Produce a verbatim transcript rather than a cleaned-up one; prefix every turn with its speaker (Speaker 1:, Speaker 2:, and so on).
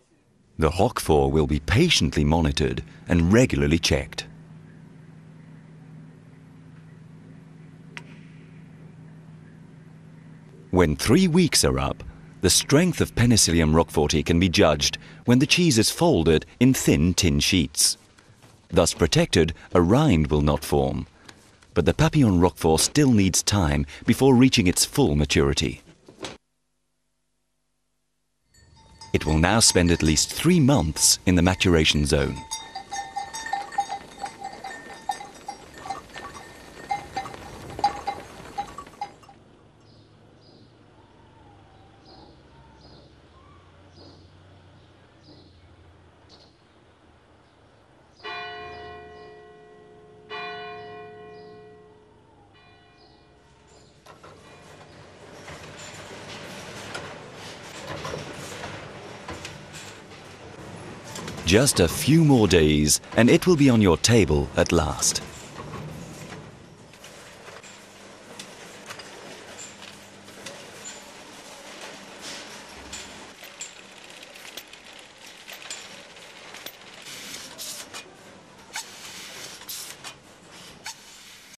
Speaker 1: The Roquefort will be patiently monitored and regularly checked. When three weeks are up, the strength of Penicillium roqueforti can be judged when the cheese is folded in thin tin sheets. Thus protected, a rind will not form. But the Papillon Roquefort still needs time before reaching its full maturity. It will now spend at least three months in the maturation zone. Just a few more days and it will be on your table at last.